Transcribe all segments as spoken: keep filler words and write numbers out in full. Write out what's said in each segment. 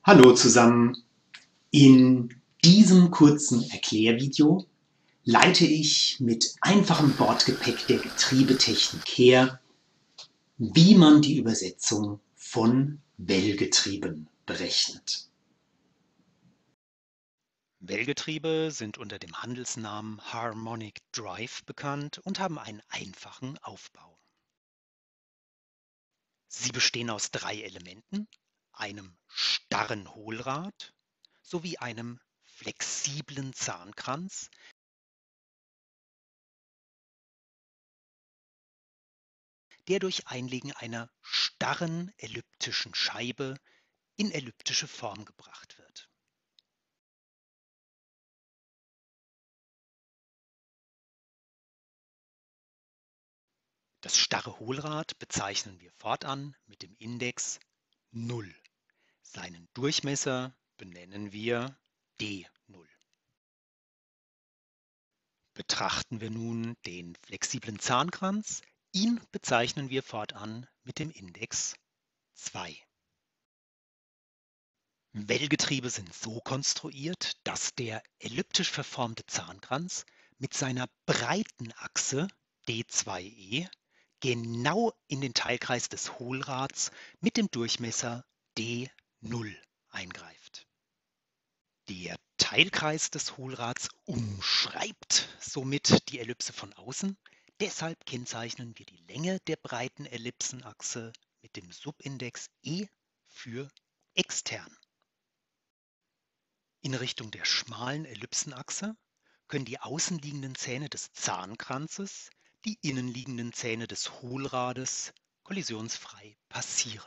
Hallo zusammen. In diesem kurzen Erklärvideo leite ich mit einfachem Bordgepäck der Getriebetechnik her, wie man die Übersetzung von Well-Getrieben berechnet. Well-Getriebe sind unter dem Handelsnamen Harmonic Drive bekannt und haben einen einfachen Aufbau. Sie bestehen aus drei Elementen, einem starren Hohlrad sowie einem flexiblen Zahnkranz, der durch Einlegen einer starren elliptischen Scheibe in elliptische Form gebracht wird. Das starre Hohlrad bezeichnen wir fortan mit dem Index null. Seinen Durchmesser benennen wir D null. Betrachten wir nun den flexiblen Zahnkranz. Ihn bezeichnen wir fortan mit dem Index zwei. Well-Getriebe sind so konstruiert, dass der elliptisch verformte Zahnkranz mit seiner breiten Achse D zwei E genau in den Teilkreis des Hohlrads mit dem Durchmesser D null eingreift. Der Teilkreis des Hohlrads umschreibt somit die Ellipse von außen. Deshalb kennzeichnen wir die Länge der breiten Ellipsenachse mit dem Subindex E für extern. In Richtung der schmalen Ellipsenachse können die außenliegenden Zähne des Zahnkranzes die innenliegenden Zähne des Hohlrades kollisionsfrei passieren.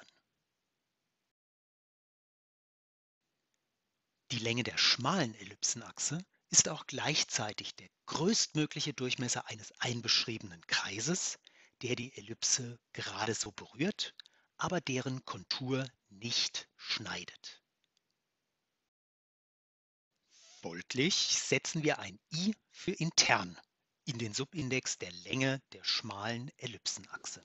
Die Länge der schmalen Ellipsenachse ist auch gleichzeitig der größtmögliche Durchmesser eines einbeschriebenen Kreises, der die Ellipse gerade so berührt, aber deren Kontur nicht schneidet. Folglich setzen wir ein I für intern in den Subindex der Länge der schmalen Ellipsenachse.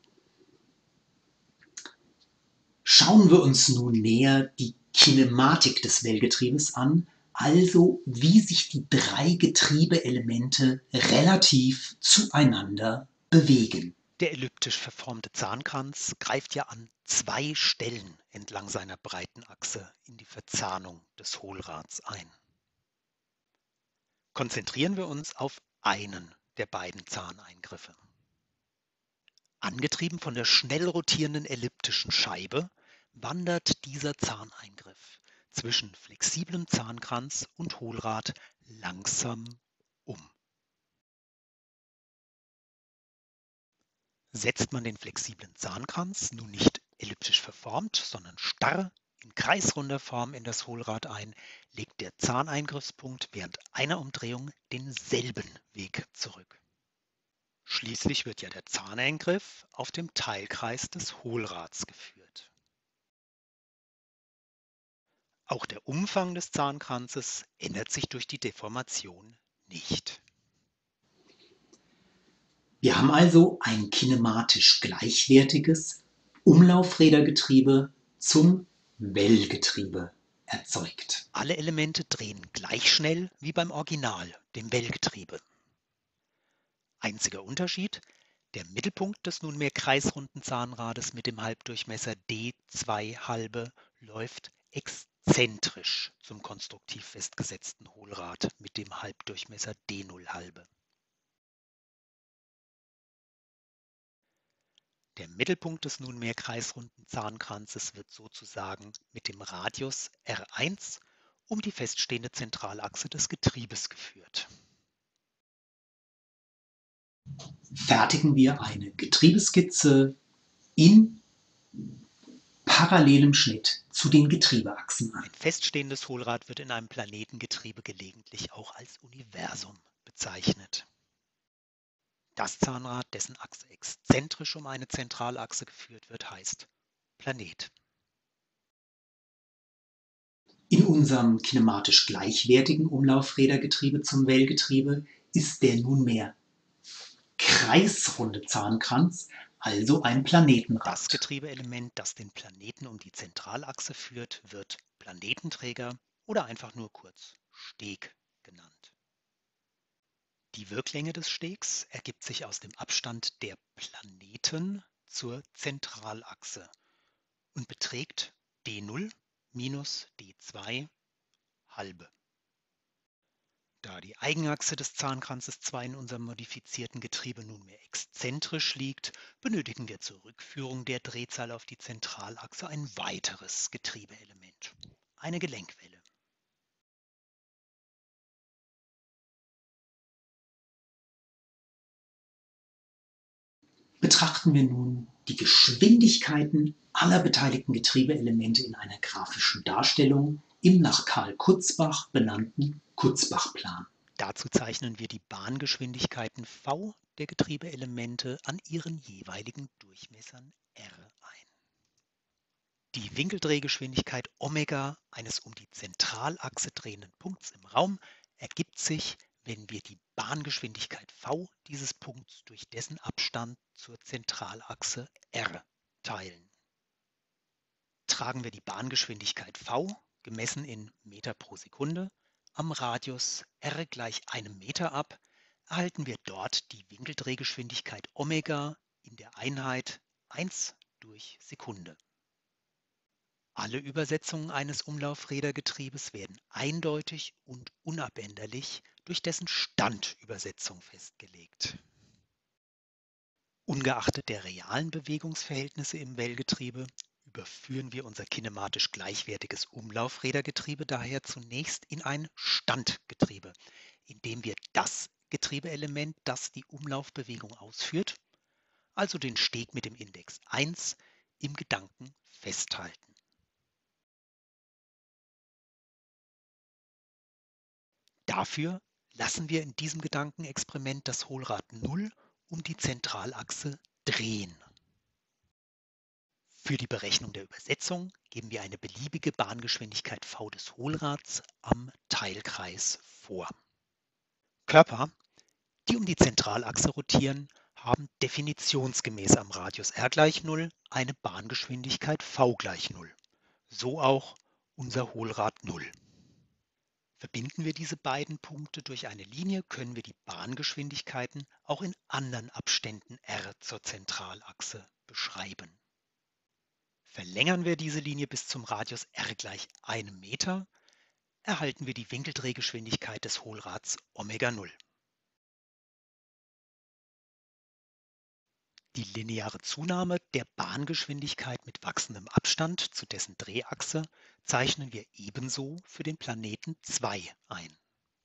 Schauen wir uns nun näher die Kinematik des Well-Getriebes an, also wie sich die drei Getriebeelemente relativ zueinander bewegen. Der elliptisch verformte Zahnkranz greift ja an zwei Stellen entlang seiner breiten Achse in die Verzahnung des Hohlrads ein. Konzentrieren wir uns auf einen der beiden Zahneingriffe. Angetrieben von der schnell rotierenden elliptischen Scheibe wandert dieser Zahneingriff zwischen flexiblem Zahnkranz und Hohlrad langsam um. Setzt man den flexiblen Zahnkranz nun nicht elliptisch verformt, sondern starr in kreisrunder Form in das Hohlrad ein, legt der Zahneingriffspunkt während einer Umdrehung denselben Weg zurück. Schließlich wird ja der Zahneingriff auf dem Teilkreis des Hohlrads geführt. Auch der Umfang des Zahnkranzes ändert sich durch die Deformation nicht. Wir haben also ein kinematisch gleichwertiges Umlaufrädergetriebe zum Well-Getriebe erzeugt. Alle Elemente drehen gleich schnell wie beim Original, dem Well-Getriebe. Einziger Unterschied: Der Mittelpunkt des nunmehr kreisrunden Zahnrades mit dem Halbdurchmesser D zwei halbe läuft exzentrisch zum konstruktiv festgesetzten Hohlrad mit dem Halbdurchmesser D null halbe. Der Mittelpunkt des nunmehr kreisrunden Zahnkranzes wird sozusagen mit dem Radius R eins um die feststehende Zentralachse des Getriebes geführt. Fertigen wir eine Getriebeskizze in parallelem Schnitt zu den Getriebeachsen an. Ein feststehendes Hohlrad wird in einem Planetengetriebe gelegentlich auch als Universum bezeichnet. Das Zahnrad, dessen Achse exzentrisch um eine Zentralachse geführt wird, heißt Planet. In unserem kinematisch gleichwertigen Umlaufrädergetriebe zum Well-Getriebe ist der nunmehr kreisrunde Zahnkranz also ein Planetenrad. Das Getriebeelement, das den Planeten um die Zentralachse führt, wird Planetenträger oder einfach nur kurz Steg genannt. Die Wirklänge des Stegs ergibt sich aus dem Abstand der Planeten zur Zentralachse und beträgt d null minus d zwei halbe. Da die Eigenachse des Zahnkranzes zwei in unserem modifizierten Getriebe nunmehr exzentrisch liegt, benötigen wir zur Rückführung der Drehzahl auf die Zentralachse ein weiteres Getriebeelement, eine Gelenkwelle. Betrachten wir nun die Geschwindigkeiten aller beteiligten Getriebeelemente in einer grafischen Darstellung im nach Karl Kutzbach benannten Kutzbach-Plan. Dazu zeichnen wir die Bahngeschwindigkeiten v der Getriebeelemente an ihren jeweiligen Durchmessern r ein. Die Winkeldrehgeschwindigkeit Omega eines um die Zentralachse drehenden Punkts im Raum ergibt sich, wenn wir die Bahngeschwindigkeit v dieses Punkts durch dessen Abstand zur Zentralachse r teilen. Tragen wir die Bahngeschwindigkeit v, gemessen in Meter pro Sekunde, am Radius r gleich einem Meter ab, erhalten wir dort die Winkeldrehgeschwindigkeit Omega in der Einheit eins durch Sekunde. Alle Übersetzungen eines Umlaufrädergetriebes werden eindeutig und unabänderlich durch dessen Standübersetzung festgelegt. Ungeachtet der realen Bewegungsverhältnisse im Wellgetriebe überführen wir unser kinematisch gleichwertiges Umlaufrädergetriebe daher zunächst in ein Standgetriebe, indem wir das Getriebeelement, das die Umlaufbewegung ausführt, also den Steg mit dem Index eins, im Gedanken festhalten. Dafür lassen wir in diesem Gedankenexperiment das Hohlrad null um die Zentralachse drehen. Für die Berechnung der Übersetzung geben wir eine beliebige Bahngeschwindigkeit v des Hohlrads am Teilkreis vor. Körper, die um die Zentralachse rotieren, haben definitionsgemäß am Radius r gleich null eine Bahngeschwindigkeit v gleich null. So auch unser Hohlrad null. Verbinden wir diese beiden Punkte durch eine Linie, können wir die Bahngeschwindigkeiten auch in anderen Abständen r zur Zentralachse beschreiben. Verlängern wir diese Linie bis zum Radius r gleich einem Meter, erhalten wir die Winkeldrehgeschwindigkeit des Hohlrads Omega null. Die lineare Zunahme der Bahngeschwindigkeit mit wachsendem Abstand zu dessen Drehachse zeichnen wir ebenso für den Planeten zwei ein.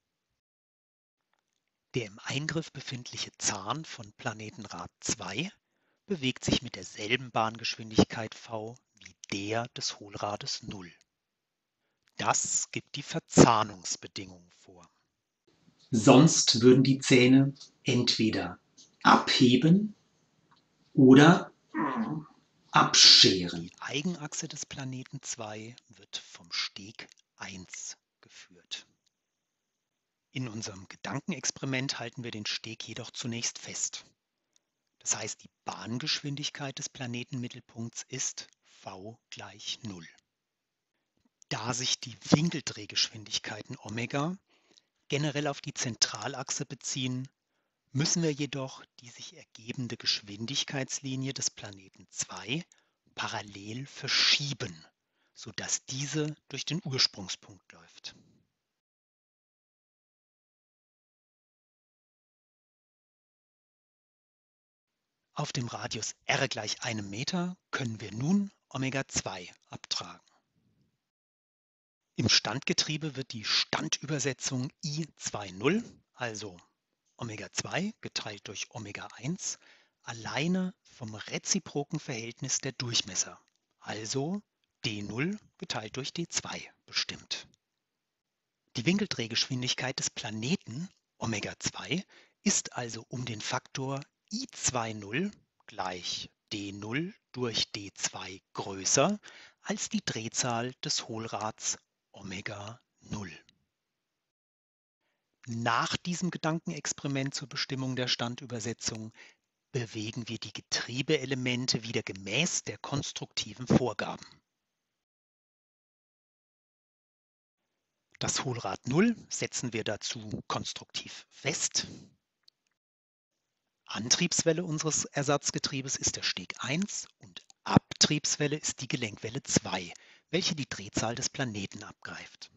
Der im Eingriff befindliche Zahn von Planetenrad zwei bewegt sich mit derselben Bahngeschwindigkeit v wie der des Hohlrades null. Das gibt die Verzahnungsbedingung vor. Sonst würden die Zähne entweder abheben oder abscheren. Die Eigenachse des Planeten zwei wird vom Steg eins geführt. In unserem Gedankenexperiment halten wir den Steg jedoch zunächst fest. Das heißt, die Bahngeschwindigkeit des Planetenmittelpunkts ist v gleich null. Da sich die Winkeldrehgeschwindigkeiten Omega generell auf die Zentralachse beziehen, müssen wir jedoch die sich ergebende Geschwindigkeitslinie des Planeten zwei parallel verschieben, sodass diese durch den Ursprungspunkt läuft. Auf dem Radius r gleich einem Meter können wir nun Omega zwei abtragen. Im Standgetriebe wird die Standübersetzung I zwei null, also Omega zwei geteilt durch Omega eins, alleine vom reziproken Verhältnis der Durchmesser, also d null geteilt durch d zwei, bestimmt. Die Winkeldrehgeschwindigkeit des Planeten Omega zwei ist also um den Faktor I zwei null gleich d null durch d zwei größer als die Drehzahl des Hohlrads Omega null. Nach diesem Gedankenexperiment zur Bestimmung der Standübersetzung bewegen wir die Getriebeelemente wieder gemäß der konstruktiven Vorgaben. Das Hohlrad null setzen wir dazu konstruktiv fest. Antriebswelle unseres Ersatzgetriebes ist der Steg eins und Abtriebswelle ist die Gelenkwelle zwei, welche die Drehzahl des Planeten abgreift.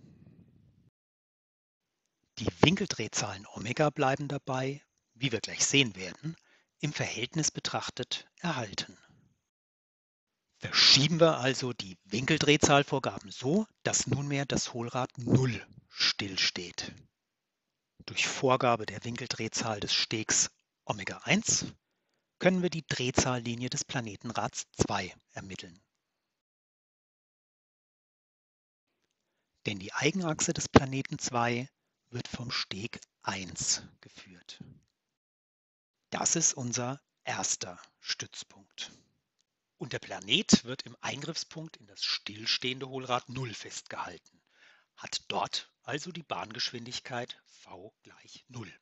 Die Winkeldrehzahlen Omega bleiben dabei, wie wir gleich sehen werden, im Verhältnis betrachtet erhalten. Verschieben wir also die Winkeldrehzahlvorgaben so, dass nunmehr das Hohlrad null stillsteht. Durch Vorgabe der Winkeldrehzahl des Stegs Omega eins können wir die Drehzahllinie des Planetenrads zwei ermitteln. Denn die Eigenachse des Planeten zwei wird vom Steg eins geführt. Das ist unser erster Stützpunkt. Und der Planet wird im Eingriffspunkt in das stillstehende Hohlrad null festgehalten, hat dort also die Bahngeschwindigkeit v gleich null.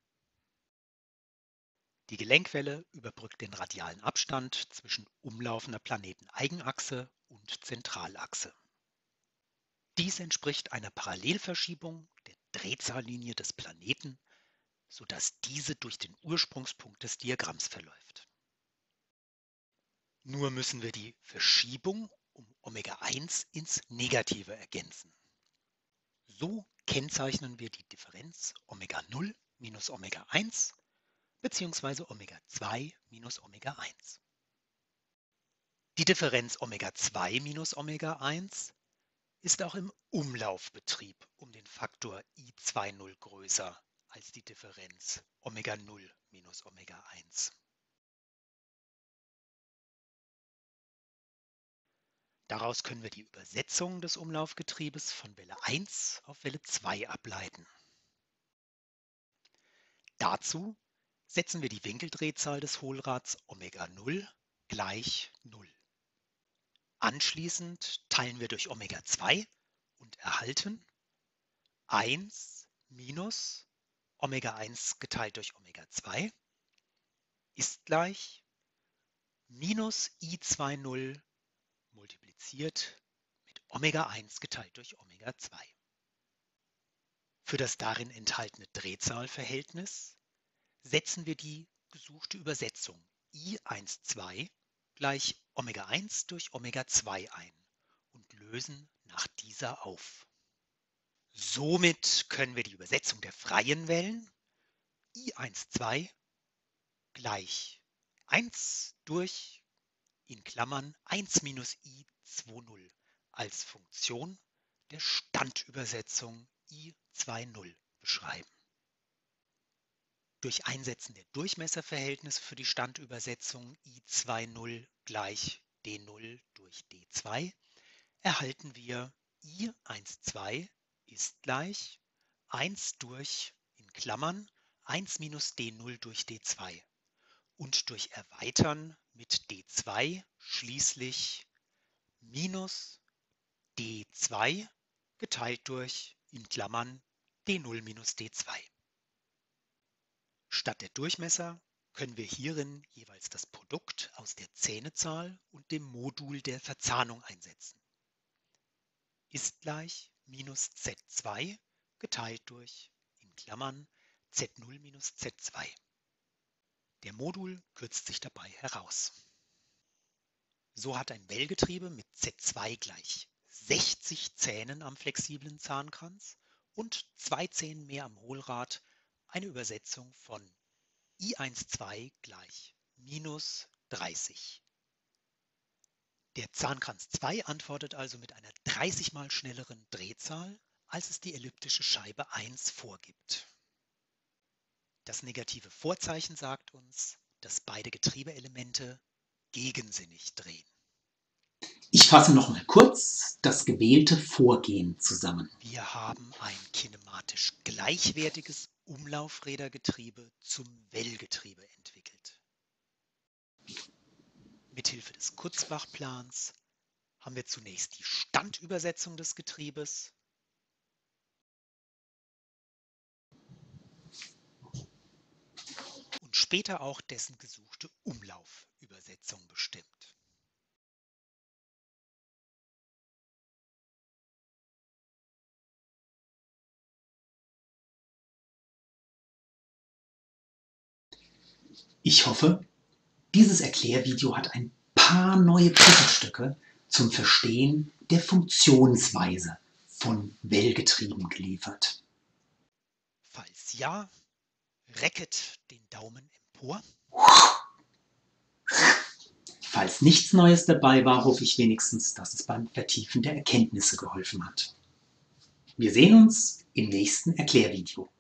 Die Gelenkwelle überbrückt den radialen Abstand zwischen umlaufender Planeteneigenachse und Zentralachse. Dies entspricht einer Parallelverschiebung der Drehzahllinie des Planeten, sodass diese durch den Ursprungspunkt des Diagramms verläuft. Nur müssen wir die Verschiebung um Omega eins ins Negative ergänzen. So kennzeichnen wir die Differenz Omega null minus Omega eins bzw. Omega zwei minus Omega eins. Die Differenz Omega zwei minus Omega eins ist auch im Umlaufbetrieb um den Faktor I zwanzig größer als die Differenz Omega null minus Omega eins. Daraus können wir die Übersetzung des Umlaufgetriebes von Welle eins auf Welle zwei ableiten. Dazu setzen wir die Winkeldrehzahl des Hohlrads Omega null gleich null. Anschließend teilen wir durch Omega zwei und erhalten eins minus Omega eins geteilt durch Omega zwei ist gleich minus I zwanzig multipliziert mit Omega eins geteilt durch Omega zwei. Für das darin enthaltene Drehzahlverhältnis setzen wir die gesuchte Übersetzung I zwölf gleich Omega eins durch Omega zwei ein und lösen nach dieser auf. Somit können wir die Übersetzung der freien Wellen I zwölf gleich eins durch in Klammern eins minus I zwanzig als Funktion der Standübersetzung I zwanzig beschreiben. Durch Einsetzen der Durchmesserverhältnisse für die Standübersetzung I zwanzig gleich D null durch D zwei erhalten wir I zwölf ist gleich eins durch in Klammern eins minus D null durch D zwei und durch Erweitern mit D zwei schließlich minus D zwei geteilt durch in Klammern D null minus D zwei. Statt der Durchmesser können wir hierin jeweils das Produkt aus der Zähnezahl und dem Modul der Verzahnung einsetzen. Ist gleich minus Z zwei geteilt durch in Klammern Z null minus Z zwei. Der Modul kürzt sich dabei heraus. So hat ein Wellgetriebe mit Z zwei gleich sechzig Zähnen am flexiblen Zahnkranz und zwei Zähnen mehr am Hohlrad eine Übersetzung von I zwölf gleich minus dreißig. Der Zahnkranz zwei antwortet also mit einer dreißig mal schnelleren Drehzahl, als es die elliptische Scheibe eins vorgibt. Das negative Vorzeichen sagt uns, dass beide Getriebeelemente gegensinnig drehen. Ich fasse noch mal kurz das gewählte Vorgehen zusammen. Wir haben ein kinematisch gleichwertiges Umlaufrädergetriebe zum Wellgetriebe entwickelt. Mithilfe des Kurzbach-Plans haben wir zunächst die Standübersetzung des Getriebes und später auch dessen gesuchte Umlaufübersetzung bestimmt. Ich hoffe, dieses Erklärvideo hat ein paar neue Puzzlestücke zum Verstehen der Funktionsweise von Wellgetrieben geliefert. Falls ja, recket den Daumen empor. Falls nichts Neues dabei war, hoffe ich wenigstens, dass es beim Vertiefen der Erkenntnisse geholfen hat. Wir sehen uns im nächsten Erklärvideo.